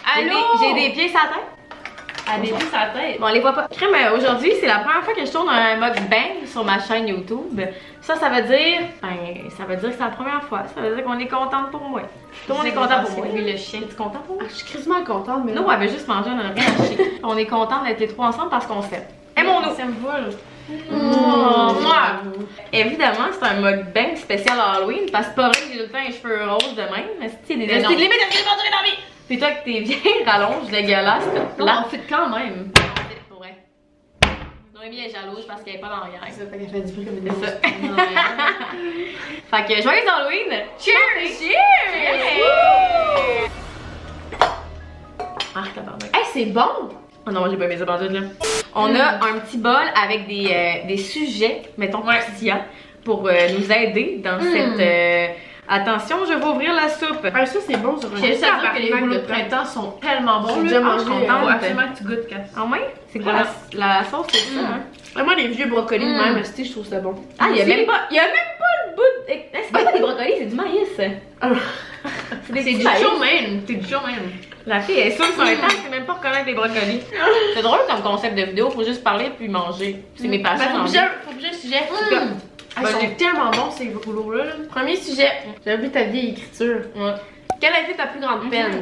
Allô? J'ai des pieds sur la tête. Elle a des pieds sur la tête. Bon, on les voit pas. Crème, aujourd'hui, c'est la première fois que je tourne un mukbang sur ma chaîne YouTube. Ça veut dire... Ben, ça veut dire que c'est la première fois. Ça veut dire qu'on est contente pour moi. Tout le monde est content pour moi. Oui, le chien. Es-tu content pour moi? Je suis quasiment contente, mais... Nous, on avait juste mangé, on a rien acheté. On est contente d'être les trois ensemble parce qu'on s'aime. Aimons-nous! Ça me vole. Moi! Évidemment, c'est un mukbang spécial Halloween parce que c'est pas vrai que j'ai tout le temps les cheveux roses de même. Mais c'est des limites à ce que dans la vie! Puis toi, que t'es vieille, rallonge, dégueulasse, Non, on fit quand même. Pour vrai. Noémie est jalouse parce qu'elle est pas dans la C'est ça, fait qu'elle fait du bruit comme une C'est ça. grosse. Fait que joyeux Halloween! Cheers! Cheers! Ah, tabarnak. Hey, c'est bon! Oh non, j'ai pas aimé ça pendant tout, là. On a un petit bol avec des sujets, mettons, croustillants, pour nous aider dans cette... Attention, je vais ouvrir la soupe. Ah, ça, c'est bon sur un J'ai juste à dire que les rouleaux de printemps sont tellement bons. J'ai déjà mangé, Faut absolument que tu goûtes, Kat. Ah ouais? C'est quoi la sauce, c'est ça, hein? Vraiment, les vieux brocolis de même, je trouve ça bon. Ah, il y a même pas le bout de... C'est pas des brocolis, c'est du maïs. C'est du chow-mein. C'est du chow-mein. La fille est sûre sur un temps, c'est même pas reconnaître des brocolis. C'est drôle comme concept de vidéo, faut juste parler puis manger. C'est mes passions. Faut bouger le sujet. Ils sont tellement bons ces rouleaux-là. Premier sujet, j'ai vu ta vieille écriture. Quelle a été ta plus grande peine?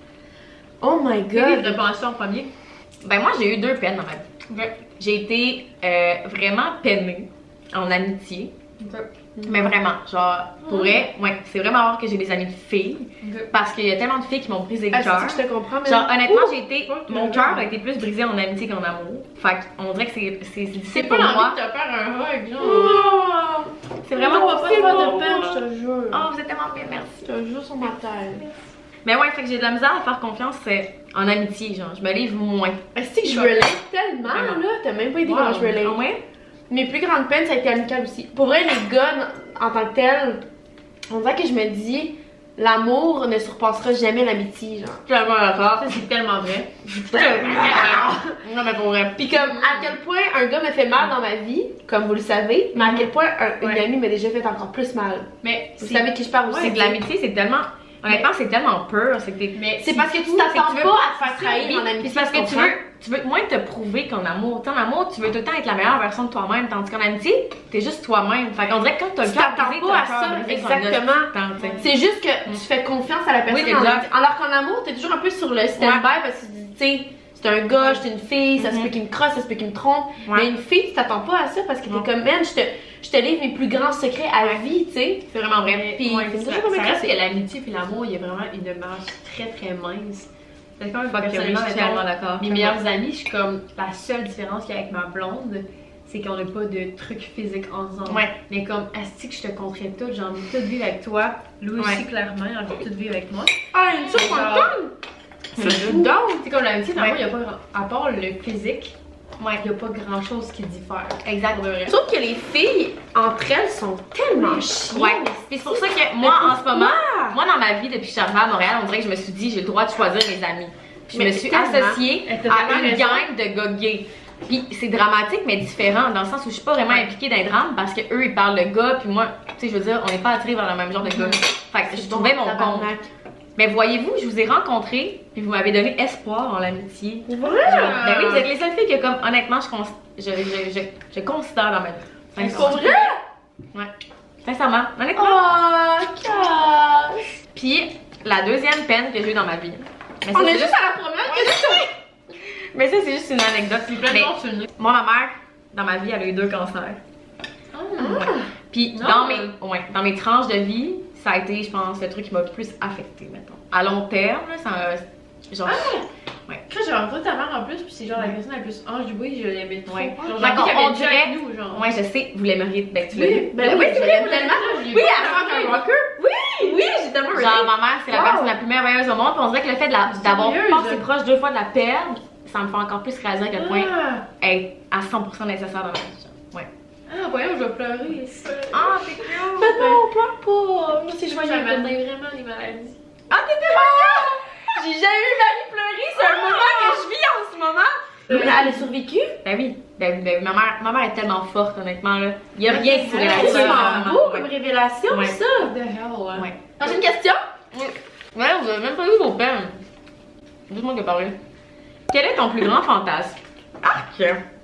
Oh my god! de penser en premier? Ben moi j'ai eu 2 peines dans ma vie. J'ai été vraiment peinée en amitié. Mais vraiment, genre, pour vrai, ouais, c'est vraiment rare que j'ai des amis de filles. Parce qu'il y a tellement de filles qui m'ont brisé le cœur. Je te comprends, mais... Genre, honnêtement, mon cœur a été plus brisé en amitié qu'en amour. Fait qu'on dirait que c'est difficile pour moi. C'est pas l'envie de te faire un hug, genre. C'est vraiment pas faire de peine, je te jure. Oh, vous êtes tellement bien, merci. Je te jure sur ma tête. Mais ouais, fait que j'ai de la misère à faire confiance en amitié, genre, je me livre moins. Est-ce que je relate tellement, là? T'as même pas idée comment je relate. Ouais. Mes plus grandes peines, ça a été amical aussi. Pour vrai, les gars, en tant que tel, on dirait que je me dis, l'amour ne surpassera jamais l'amitié, genre. Tellement d'accord. Ça, c'est tellement vrai. Non, mais pour vrai. Puis comme, à quel point un gars me fait mal dans ma vie, comme vous le savez, mais à quel point une amie m'a déjà fait encore plus mal. Mais vous savez qui je parle aussi. C'est que l'amitié, c'est tellement... Honnêtement, c'est tellement pur. C'est parce que tu t'attends pas à te faire trahir en amitié. C'est parce que tu veux moins te prouver qu'en amour. En amour, tu veux tout le temps être la meilleure version de toi-même. Tandis qu'en amitié, t'es juste toi-même. Fait qu'on dirait que quand t'as le cœur brisé, pas à ça. Exactement. C'est juste que tu fais confiance à la personne. Alors qu'en amour, t'es toujours un peu sur le stand-by parce que tu sais, c'est un gars, c'est une fille, ça se peut qu'il me crosse, ça se peut qu'il me trompe. Mais une fille, tu t'attends pas à ça parce que t'es comme, man, je te livre mes plus grands secrets à vie, tu sais. C'est vraiment vrai. Puis ça reste que l'amitié puis l'amour, il y a vraiment une marge très très mince. C'est comme personnellement, je suis tellement d'accord. Mes meilleures amies, je suis comme la seule différence qu'il y a avec ma blonde, c'est qu'on n'a pas de trucs physiques ensemble. Ouais. Mais comme asti que je te compterais tout, j'ai envie de tout vivre avec toi. Louis aussi clairement, j'ai envie de tout vivre avec moi. Ah, une soupe c'est fou. Donc, c'est comme l'amitié, dans il y a pas à part le physique. Il n'y a pas grand chose qui diffère. Exactement. Sauf que les filles, entre elles, sont tellement chiennes. Ouais. Puis c'est pour ça que moi, en ce moment, moi dans ma vie, depuis que je suis arrivée à Montréal, on dirait que je me suis dit, j'ai le droit de choisir mes amis. Puis je me suis associée à une gang de gars gays. Puis c'est dramatique, mais différent, dans le sens où je suis pas vraiment impliquée dans les drames parce que eux ils parlent de gars, puis moi, tu sais, je veux dire, on n'est pas attirés vers le même genre de gars. Fait que je trouvais mon compte. Mais voyez-vous, je vous ai rencontrés, puis vous m'avez donné espoir en l'amitié. Voilà! Ben oui, vous êtes les seules filles que, comme, honnêtement, je considère dans ma vie. C'est vrai? Ouais. Sincèrement, honnêtement. Oh, casse! Puis, la deuxième peine que j'ai eue dans ma vie. Mais on est juste à la première question! Mais ça, c'est juste une anecdote. Mais, moi, ma mère, dans ma vie, elle a eu 2 cancers. Puis, dans mes tranches de vie, ça a été, je pense, le truc qui m'a le plus affectée, mettons. À long terme, là, ça genre... Ouais. Quand j'ai rencontré ta mère en plus, puis c'est genre la personne la plus ange du bois, je l'aimais trop. Ouais. Genre, on dirait... avec nous, genre. Ouais, je sais, vous l'aimeriez. Ben, tu l'as vu. Ben oui, tu l'aimes tellement. Oui, à faire un rocker. Oui, j'ai tellement genre, ma mère, c'est la personne la plus merveilleuse au monde. Puis on dirait que le fait d'avoir passé proche 2 fois de la perdre, ça me fait encore plus réaliser à quel point elle est à 100% nécessaire dans ma vie. Ouais. Ah, voyons, je vais pleurer. Ah, c'est cute! Mais non, pleure pas! Moi, c'est joyeux. Ça m'atteint vraiment les maladies. Ah, t'étais malade! J'ai jamais vu Marie pleurer, c'est un moment que je vis en ce moment! Mais elle a survécu? Ben oui. Ben, ma mère est tellement forte, honnêtement, là. Il y a rien qui pourrait la tuer. C'est vraiment beau comme révélation, ça! What the hell, Prochaine question? Ouais, vous avez même pas vu vos peines. Juste moi qui ai parlé. Quel est ton plus grand fantasme? Arc!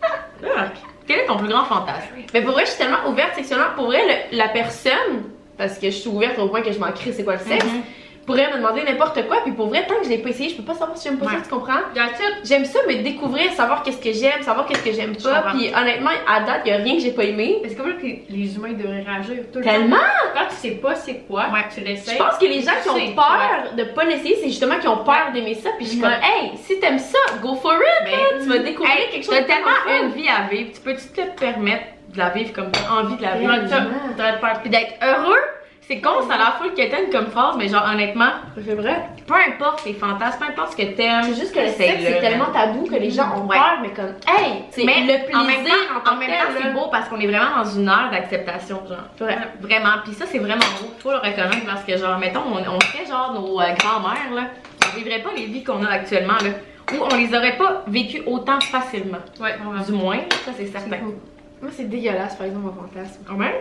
Quel est ton plus grand fantasme? Mais pour vrai, je suis tellement ouverte sexuellement. Pour vrai, la personne, parce que je suis ouverte au point que je m'en crie c'est quoi le sexe, pourrait me demander n'importe quoi. Puis pour vrai, tant que je l'ai pas essayé, je peux pas savoir si j'aime pas ça, tu comprends? J'aime ça, mais découvrir, savoir qu'est-ce que j'aime, savoir qu'est-ce que j'aime pas. Puis honnêtement, à date, y a rien que j'ai pas aimé. Est-ce que les humains devraient réagir tout le Tellement! Quand tu sais pas c'est quoi, tu l'essayes. Je pense que les gens qui ont peur de pas l'essayer, c'est justement qui ont peur d'aimer ça. Puis je suis comme, hey, si t'aimes ça, go for it! Tu vas découvrir quelque chose. T'as tellement une vie à vivre, tu peux-tu te permettre de la vivre comme t'as envie de la vivre? Puis d'être heureux. C'est con, ça a l'air full quétaine comme phrase, mais genre honnêtement, c'est vrai. Peu importe tes fantasmes, peu importe ce que t'aimes. C'est juste que le sexe c'est tellement tabou que les gens ont peur, mais comme, hey, c'est le plaisir en même temps c'est beau parce qu'on est vraiment dans une ère d'acceptation, genre. Vraiment. Puis ça c'est vraiment beau, faut le reconnaître parce que genre, mettons, on serait genre nos grands-mères là, on vivrait pas les vies qu'on a actuellement là, ou on les aurait pas vécues autant facilement. Ouais, du moins, ça c'est certain. Moi c'est dégueulasse par exemple mon fantasme. Ah ouais?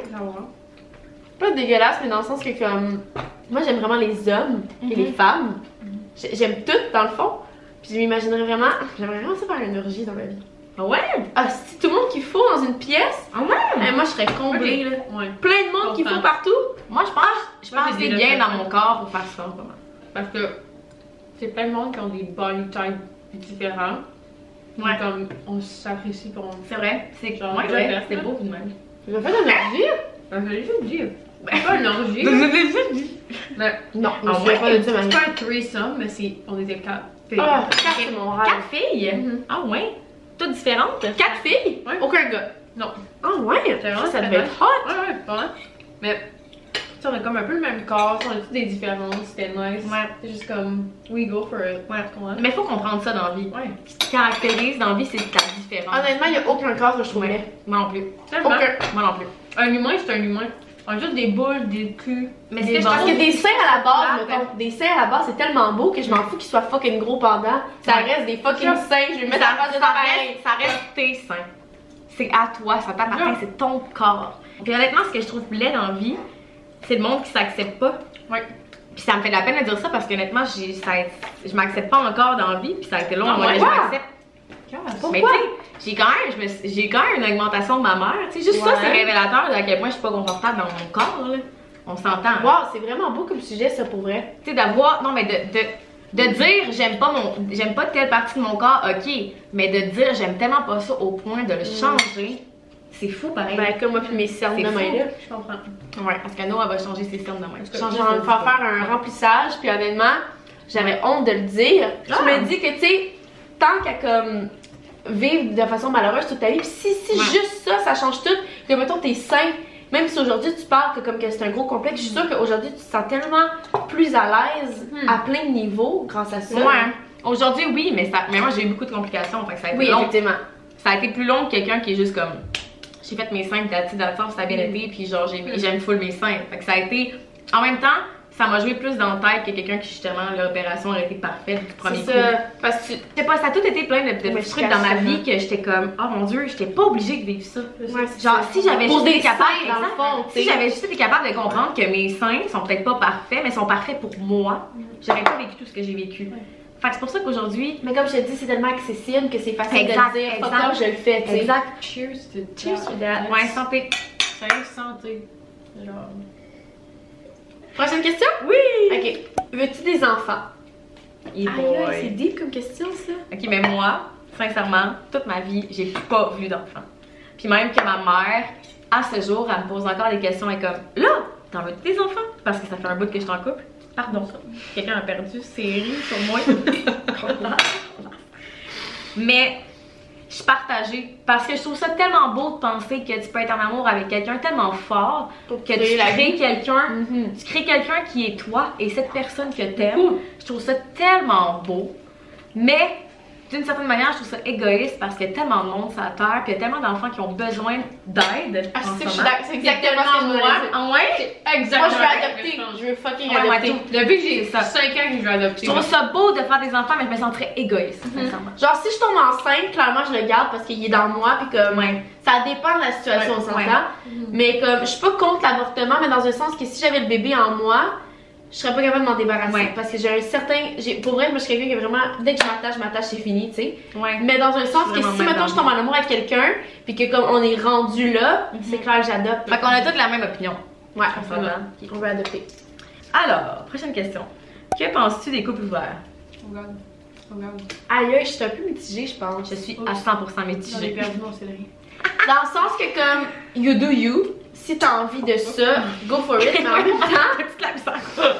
Pas dégueulasse, mais dans le sens que comme moi j'aime vraiment les hommes et les femmes. J'aime toutes dans le fond. Puis je m'imaginerais vraiment, j'aimerais vraiment ça faire une orgie dans ma vie. Ah ouais? Ah si tout le monde qu'il faut dans une pièce. Ah ouais? Moi je serais comblée là. Ouais. Plein de monde qu'il faut partout. Moi je pense que c'est bien dans mon corps pour faire ça. Parce que c'est plein de monde qui ont des body types différents. Ouais. Comme on s'apprécie pour c'est vrai. C'est genre c'est beau tout de même. Tu as fait une orgie? Je l'ai juste dit. C'est pas une orgie. Je l'ai juste dit. Non, je ne pas de ça, c'est pas un threesome, mais on était 4 filles. Ah, 4 c'est mon rêve. 4 filles? Ah ouais? Toutes différentes? 4 filles? Ouais. Aucun gars? Non. Ah ouais? Ça devait être hot. Ouais, vraiment. Mais on a comme un peu le même corps, on a toutes des différences, c'était nice. Ouais. C'est juste comme, we go for it. Ouais. Mais faut comprendre ça dans la vie. Ouais. Ce qui caractérise dans la vie, c'est ta différence. Honnêtement, il n'y a aucun corps que je trouve laid. Moi non plus. Tellement. Moi non plus. Un humain, c'est un humain. On a juste des boules, des culs. Mais c'est parce que des seins à la base, mettons, des seins à la base, c'est tellement beau que je m'en fous qu'ils soient fucking gros pendant. Ça reste des fucking seins, je vais mettre à la face de ça reste tes seins. C'est à toi, ça t'appartient, c'est ton corps. Puis honnêtement, ce que je trouve laid dans la vie, c'est le monde qui s'accepte pas. Ouais. Puis ça me fait de la peine de dire ça parce qu'honnêtement, je m'accepte pas encore dans la vie, puis ça a été long avant que je m'accepte. Mais tu sais, j'ai quand même une augmentation de ma mère. Tu sais, juste ça, c'est révélateur de à quel point je suis pas confortable dans mon corps, là. On s'entend. Wow, c'est vraiment beau comme sujet, ça, pour vrai. Tu sais, d'avoir, non, mais de dire j'aime pas telle partie de mon corps, ok. Mais de dire j'aime tellement pas ça au point de le changer, c'est fou pareil. Ben, comme moi puis mes cernes de main là. Je comprends. Ouais, parce que Noah va changer ses cernes de main. J'ai envie de faire un remplissage, puis honnêtement, j'avais honte de le dire. Je me dis que, tu sais, tant qu'à comme vivre de façon malheureuse toute ta vie, pis si juste ça change tout, que mettons tes seins, même si aujourd'hui tu parles que comme que c'est un gros complexe, je suis sûre qu'aujourd'hui tu te sens tellement plus à l'aise à plein de niveaux grâce à ça. Ouais. Aujourd'hui oui, mais moi j'ai eu beaucoup de complications, fait que ça a été long. Effectivement. Ça a été plus long que quelqu'un qui est juste comme j'ai fait mes seins, t'as dans ça a bien été, puis genre j'aime full mes seins. Fait que ça a été en même temps ça m'a joué plus dans la tête que quelqu'un qui justement l'opération aurait été parfaite du premier coup. Parce que je sais pas, ça a tout été plein de petits trucs dans ma vie que j'étais comme oh mon dieu, j'étais pas obligée de vivre ça. Genre si j'avais juste été capable si j'avais juste été capable de comprendre que mes seins sont peut-être pas parfaits mais sont parfaits pour moi, j'aurais pas vécu tout ce que j'ai vécu. Fait que c'est pour ça qu'aujourd'hui, mais comme je te dis, c'est tellement accessible que c'est facile de dire fuck off, je le fais, tu sais. Exact. Cheers to that. Ouais, santé. Santé. Genre. Prochaine question? Oui! Ok. Veux-tu des enfants? C'est deep comme question, ça. Ok, mais moi, sincèrement, toute ma vie, j'ai pas voulu d'enfants. Puis même que ma mère, à ce jour, elle me pose encore des questions. Elle est comme, là, t'en veux des enfants? Parce que ça fait un bout que je suis en couple. Pardon, quelqu'un a perdu ses rires sur moi. Mais je suis partagée parce que je trouve ça tellement beau de penser que tu peux être en amour avec quelqu'un tellement fort que tu crées quelqu'un, tu crées quelqu'un qui est toi et cette personne que t'aimes. Je trouve ça tellement beau, mais d'une certaine manière, je trouve ça égoïste parce qu'il y a tellement de monde sur la terre, puis il y a tellement d'enfants qui ont besoin d'aide. C'est exactement ce que moi. Ah ouais? Exactement. Moi, je veux adopter. Je veux fucking adopter. Depuis que j'ai 5 ans que je veux adopter. Je trouve ça beau de faire des enfants, mais je me sens très égoïste, sincèrement. Genre, si je tombe enceinte, clairement, je le garde parce qu'il est dans moi, puis comme. Ça dépend de la situation, on s'entend. Mais comme, je suis pas contre l'avortement, mais dans un sens que si j'avais le bébé en moi, je serais pas capable de m'en débarrasser. Parce que j'ai un certain. Pour vrai, moi, je suis quelqu'un qui est vraiment. Dès que je m'attache, c'est fini, tu sais. Mais dans un sens que si, mettons, je tombe en amour avec quelqu'un, puis que comme on est rendu là, c'est clair que j'adopte. Fait qu'on a toutes la même opinion. Ouais, on va adopter. Alors, prochaine question. Que penses-tu des couples ouverts? Aïe, je suis un peu mitigée, je pense. Je suis à 100% mitigée. J'ai perdu mon céleri. Dans le sens que, comme, you do you, si t'as envie de ça, go for it, mais en même temps.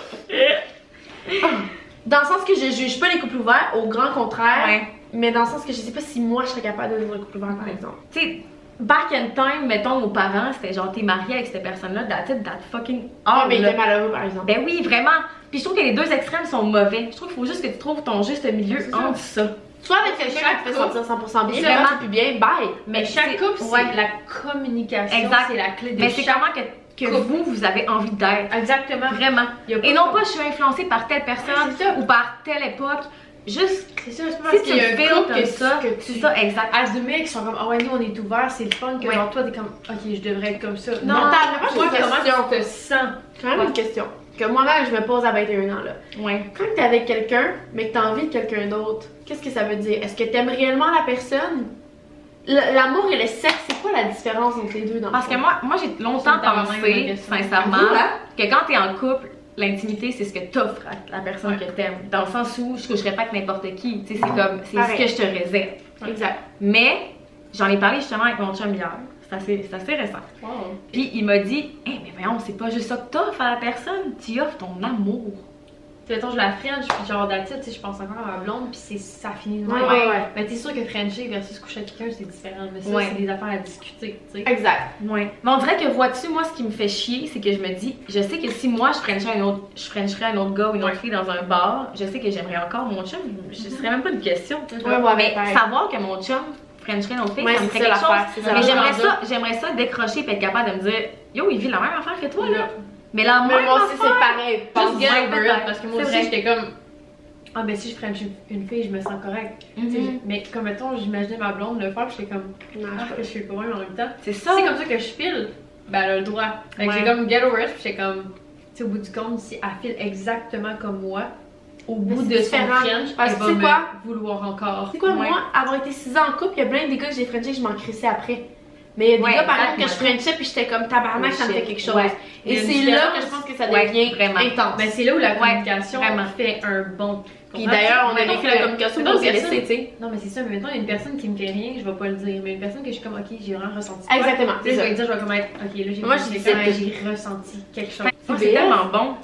Dans le sens que je juge pas les couples ouverts, au grand contraire. Mais dans le sens que je sais pas si moi je serais capable de vivre un couple ouvert, par exemple. Tu sais, back in time, mettons, nos parents, c'était genre, t'es marié avec cette personne-là, that fucking. Ah, mais il était malheureux, par exemple. Ben oui, vraiment. Puis je trouve que les deux extrêmes sont mauvais. Je trouve qu'il faut juste que tu trouves ton juste milieu entre ça. Soit avec quelqu'un qui te fait sentir 100% bien, vraiment plus bien, bye. Mais chaque couple, c'est la communication. Exact. C'est la clé de mais c'est comment que vous avez envie d'être. Exactement. Vraiment. Et non pas je suis influencée par telle personne ou par telle époque. Juste, c'est ça, c'est si tu fais comme ça, c'est ça, exact. Assumer qu'ils sont comme, ah ouais, nous on est ouverts, c'est le fun, que genre toi t'es comme, ok, je devrais être comme ça. Non, t'as toi, comment tu te sens? C'est quand même une question que moi-même je me pose à 21 ans là. Quand t'es avec quelqu'un, mais que t'as envie de quelqu'un d'autre, qu'est-ce que ça veut dire? Est-ce que t'aimes réellement la personne? L'amour et le sexe, c'est quoi la différence entre les deux dans Parce que moi j'ai longtemps pensé, sincèrement, que quand t'es en couple, l'intimité, c'est ce que t'offres à la personne que t'aimes. Dans le sens où je coucherais pas avec n'importe qui. Tu sais, c'est comme, c'est ce que je te réserve. Exact. Mais, j'en ai parlé justement avec mon chum hier. C'est assez récent. Puis il m'a dit, hey, mais voyons, c'est pas juste ça que t'offres à la personne. Tu offres ton amour. Mettons, je la French, puis genre d'attitude, tu sais, je pense encore à ma blonde, puis ça finit de même. Mais t'es sûr que Frencher versus coucher avec quelqu'un, c'est différent. Mais ça, c'est des affaires à discuter, tu sais. Exact. Mais on dirait que, vois-tu, moi, ce qui me fait chier, c'est que je me dis, je sais que si moi, je Frencherais un autre gars ou une autre fille dans un bar, je sais que j'aimerais encore mon chum. Ce serait même pas une question. Mais savoir que mon chum Frencherait une autre fille, ça me ferait quelque chose. Mais j'aimerais ça décrocher et être capable de me dire, yo, il vit la même affaire que toi, là. Mais là, moi aussi, c'est pareil. Juste get over it, parce que moi aussi, j'étais comme, ah ben si je French une fille, je me sens correcte. Mais comme mettons, j'imaginais ma blonde le faire, j'étais comme, que je suis pas même en même temps. C'est ça. C'est comme ça que je file, ben elle a le droit. Fait que j'ai comme get over it, puis j'étais comme, tu sais, au bout du compte, si elle file exactement comme moi, au bout de son French, elle va me vouloir encore. C'est quoi, moi, avoir été 6 ans en couple, il y a plein des gars que j'ai Frenché que je m'en crissais après. Mais il y a des gars par exemple que je Frenchais puis j'étais comme tabarnak, ça me fait quelque chose. Et c'est là que je pense que ça devient vraiment intense. Mais c'est là où la communication fait un bon. Puis d'ailleurs, on a vécu la communication pour se laisser, tu sais. Non, mais c'est ça, mais maintenant, il y a une personne qui me fait rien, je vais pas le dire. Mais une personne que je suis comme, ok, j'ai vraiment ressenti. Exactement. Tu sais, je vais dire, je vais comme être, ok, là, j'ai ressenti quelque chose. C'est tellement bon.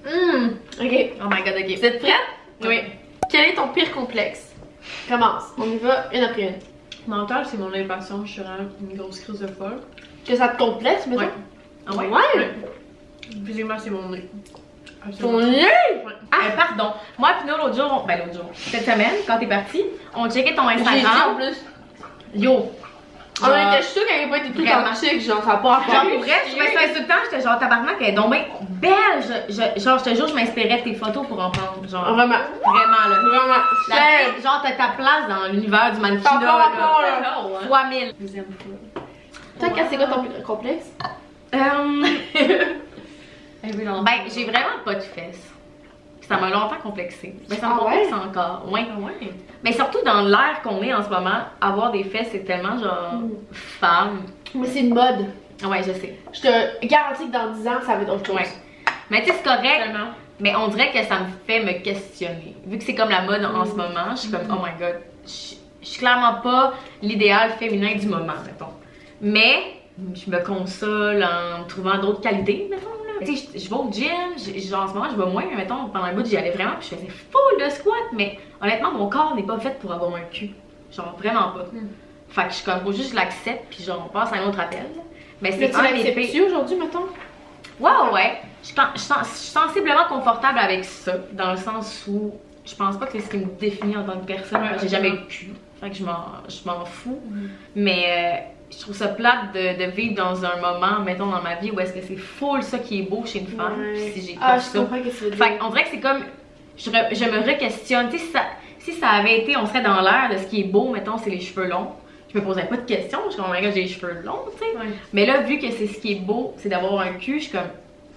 Ok. Oh my god, ok. Vous êtes prête? Oui. Quel est ton pire complexe? Commence. On y va une après une. Mental, c'est mon impatience, je suis vraiment une grosse crise de folle. Que ça te complexe, mais Ah ouais? Physiquement, c'est mon nez. Ton nez? Pardon. Moi pis nous l'autre jour, cette semaine, quand t'es partie, on checkait ton Instagram. En plus. Yo. On était chauds quand il n'y a pas été tout en chic, genre ça part. Genre pour vrai, je trouvais ça insultant, j'étais genre tabarnak, elle est donc bien belle. Genre, je te jure, je m'inspirais de tes photos pour en prendre. Genre, vraiment là. Vraiment. Genre, t'as ta place dans l'univers du mannequin là. Fois 1000. Je vous aime pas. Toi, c'est quoi ton pire complexe? J'ai vraiment pas de fesses. Ça m'a longtemps complexé. Mais ça me complexe encore. Ouais. Mais surtout dans l'ère qu'on est en ce moment, avoir des fesses, c'est tellement genre femme. Mais c'est une mode. Ouais, je sais. Je te garantis que dans 10 ans, ça va être autre chose. Mais tu sais, c'est correct. Mais on dirait que ça me fait me questionner. Vu que c'est comme la mode en ce moment, je suis comme, oh my god, je suis clairement pas l'idéal féminin du moment, mettons. Mais je me console en trouvant d'autres qualités, mettons. Tu sais, je vais au gym, genre en ce moment je vais moins, mais mettons pendant un bout j'y allais vraiment puis je faisais full de squat, mais honnêtement mon corps n'est pas fait pour avoir un cul, genre vraiment pas. Fait que je suis comme, faut juste je l'accepte puis genre on passe à un autre appel. Mais c'est un des pires aujourd'hui mettons? Ouais. Je suis sensiblement confortable avec ça, dans le sens où je pense pas que c'est ce qui me définit en tant que personne, j'ai jamais eu de cul, fait que je m'en fous. Mais je trouve ça plate de vivre dans un moment, mettons dans ma vie, où est-ce que c'est full ça qui est beau chez une femme, si j'ai pas ça. Fait qu'on dirait que c'est comme, je me re-questionne, tu sais, si ça avait été, on serait dans l'air de ce qui est beau, mettons, c'est les cheveux longs, je me poserais pas de questions, je suis comme, j'ai les cheveux longs, tu sais. Mais là, vu que c'est ce qui est beau, c'est d'avoir un cul, je suis comme,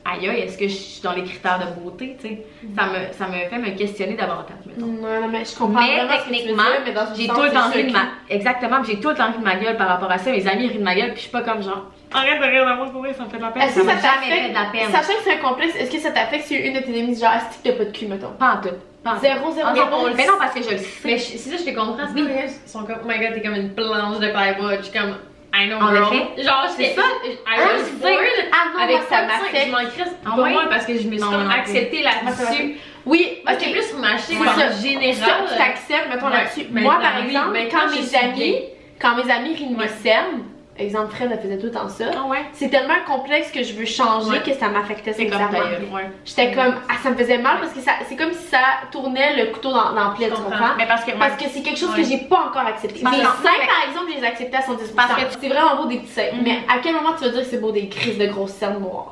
aïe, est-ce que je suis dans les critères de beauté, tu sais? Ça me fait me questionner davantage, mettons. Non, mais je comprends mais techniquement, j'ai tout le temps ri de ma... Exactement, j'ai tout le temps ri de ma gueule par rapport à ça. Mes amis rient de ma gueule, puis je suis pas comme genre... Arrête de rire de moi, pour vrai, ça me fait de la peine. Est-ce que ça t'a fait de la peine? Sachant que c'est un complexe, est-ce que ça t'affecte si une de tes amies dit genre, est-ce que t'as pas de cul, mettons? Pas en tout. Zéro. Mais non, parce que je le sais. Mais c'est ça, je te comprends. C'est pas ils sont comme, oh my god, t'es comme une planche de plywood. Je suis comme, I know, en girl. Effet. Genre, c'est ça. I was bored avec ça m'affecte. Je m'en crisse pas moi parce que je me suis comme acceptée là-dessus. Oui, parce que plus remarché en général. Tu t'acceptes, mettons là-dessus. Moi, par exemple, quand mes amis rient de mes cernes, exemple, Fred, elle faisait tout le temps ça. C'est tellement un complexe que je veux changer que ça m'affectait sincèrement. J'étais comme, ça me faisait mal parce que c'est comme si ça tournait le couteau dans la plaie, tu comprends? Mais parce que c'est quelque chose que j'ai pas encore accepté. Les seins, par exemple, je les acceptais à 110%. Parce que c'est vraiment beau des petits seins. Mais à quel moment tu vas dire que c'est beau des crises de grosses cernes noires?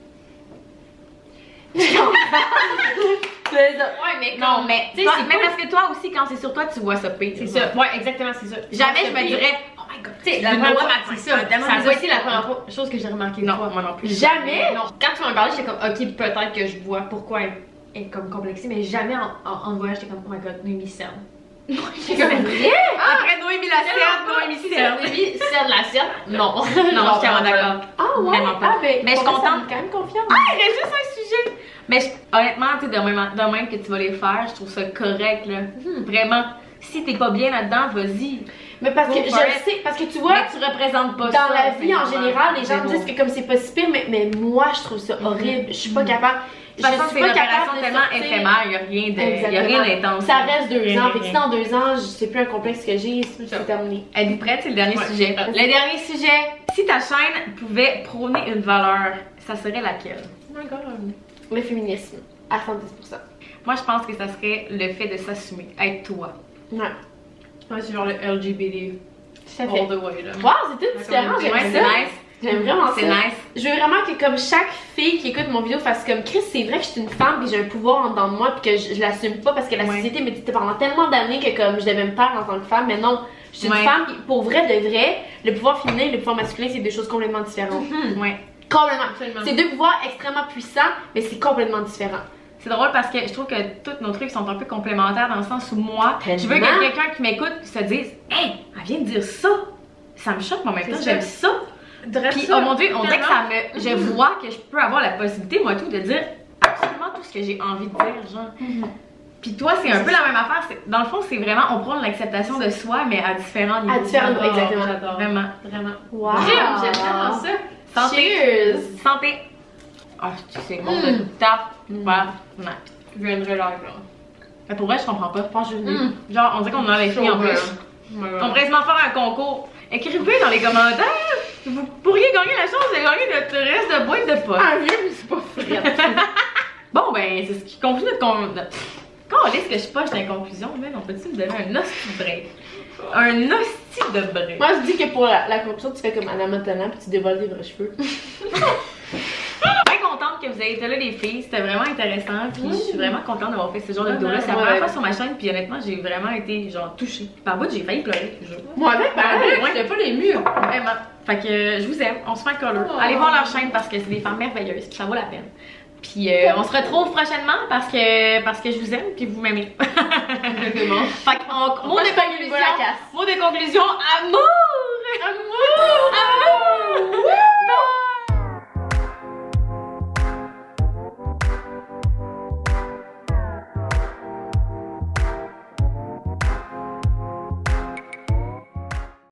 mais non, mais parce que toi aussi, quand c'est sur toi, tu vois ça pire. C'est ça. Ouais, exactement, c'est ça. Jamais je me dirais, oh my god, tu sais, la première fois, c'est ça. Ça aussi la première chose que j'ai remarqué. Non, moi non plus. Jamais. Non. Quand tu m'en parlais, j'étais comme, ok, peut-être que je vois pourquoi elle est comme complexée, mais jamais en voyage, j'étais comme, oh my god, Noémie cerne. J'étais comme, après Noémie la cerne, Noémie cerne. Noémie cerne la cerne. Non. Non, je suis vraiment d'accord. Ah ouais. Mais je suis contente. Quand même confiante. Ah, il reste juste un sujet. Mais honnêtement, tu sais, demain que tu vas les faire, je trouve ça correct, là. Vraiment. Si t'es pas bien là-dedans, vas-y. Mais parce que je sais, parce que tu vois, tu représentes pas dans ça. Dans la vie en général, les gens me disent que comme c'est pas si pire, mais moi je trouve ça horrible. Je suis pas capable. De toute façon, c'est une relation tellement éphémère, il y a rien d'intense. Ça reste 2 ans. Fait que si dans 2 ans, c'est plus un complexe que j'ai, c'est terminé. Êtes-vous prête? C'est le dernier sujet. Le dernier sujet. Si ta chaîne pouvait prôner une valeur, ça serait laquelle? Oh my god. Le féminisme, à 110%. Moi, je pense que ça serait le fait de s'assumer, être toi. Ouais. Ouais, c'est genre le LGBT. Tout à fait. All the way, là. Wow, c'est tout différent, j'aime ça. C'est nice. J'aime vraiment ça. C'est nice. Je veux vraiment que comme chaque fille qui écoute mon vidéo fasse comme Chris, c'est vrai que je suis une femme et j'ai un pouvoir en dedans de moi puis que je l'assume pas parce que la société me dit pendant tellement d'années que comme je devais me taire en tant que femme, mais non. Je suis une femme qui, pour vrai de vrai, le pouvoir féminin et le pouvoir masculin, c'est deux choses complètement différentes. Ouais. Complètement. C'est 2 pouvoirs extrêmement puissants, mais c'est complètement différent. C'est drôle parce que je trouve que tous nos trucs sont un peu complémentaires dans le sens où moi, je veux que quelqu'un qui m'écoute se dise hey, elle vient de dire ça. Ça me choque, mais en même temps, j'aime ça. Puis, oh mon Dieu, on dirait que ça me. Je vois que je peux avoir la possibilité, moi, tout, de dire absolument tout ce que j'ai envie de dire, genre. Puis toi, c'est un peu la même affaire. Dans le fond, c'est vraiment, on prend l'acceptation de soi, mais à différents niveaux. À différents niveaux, exactement. J'adore. Vraiment. Wow. J'aime vraiment ça. Santé. Cheers. Santé. Ah, c'est bon de taf. Voilà. Non. Je viendrai live, là. Mais pour vrai, je comprends pas. Je pense que je vais. Genre, on dirait qu'on a les filles en plus. On pourrait se faire un concours. Écrivez dans les commentaires. Vous pourriez gagner la chance de gagner notre reste de boîte de potes. Ah, vieux, mais c'est pas vrai. Bon, ben, c'est ce qui conclut notre. Quand on lit ce que je poche dans les conclusions, on peut-tu me donner un hostie de break? Un hostie de break. Moi, je dis que pour la conclusion, tu fais comme Anna Montana puis tu dévoiles tes vrais cheveux. Bien contente que vous ayez été là, les filles. C'était vraiment intéressant. Puis je suis vraiment contente d'avoir fait ce genre de vidéo-là. C'est la première fois sur ma chaîne. Puis honnêtement, j'ai vraiment été genre touchée. Par bout, j'ai failli pleurer toujours. Moi, avec, j'étais pas les murs. Vraiment. Fait que je vous aime. On se fait un color. Allez voir leur chaîne parce que c'est des femmes merveilleuses. Puis ça vaut la peine. Puis on se retrouve prochainement parce que je vous aime puis vous m'aimez. Exactement. Fait que mot de conclusion, amour! Amour! Amour!